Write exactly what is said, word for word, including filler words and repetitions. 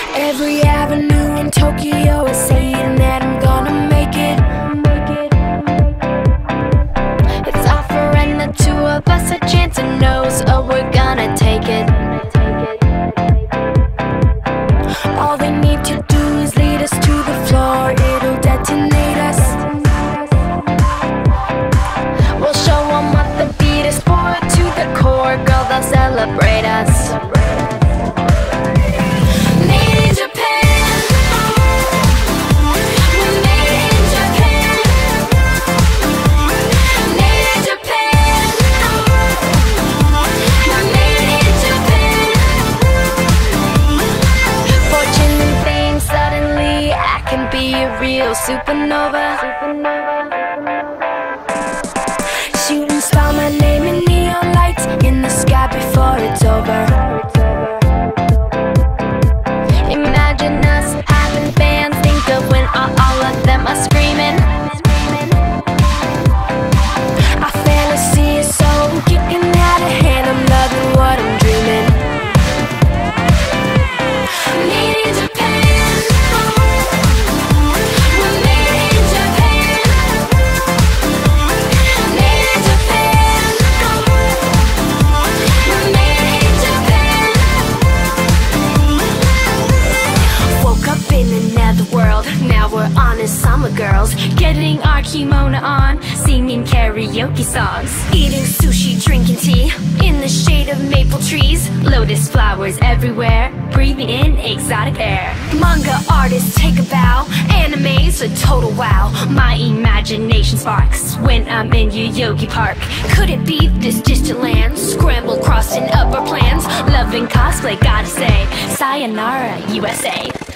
Every avenue in Tokyo is saying that I'm gonna make it. It's offering the two of us a chance and knows, oh, we're gonna take it. All they need to do is lead us to the floor, it'll detonate us. We'll show them what the beat is for, to the core, girl, they'll celebrate us. Real supernova, shoot and spell my name in neon lights in the sky before it's over. Imagine us having fans, think of when all, all of them are screaming. Our fantasy is so kicking out of hand, I'm loving what I'm dreaming. Made in Japan. Summer girls, getting our kimono on, singing karaoke songs, eating sushi, drinking tea, in the shade of maple trees, lotus flowers everywhere, breathing in exotic air. Manga artists take a bow, anime's a total wow. My imagination sparks when I'm in Yoyogi Park. Could it be this distant land, scrambled, crossing up our plans, loving cosplay, gotta say, sayonara U S A.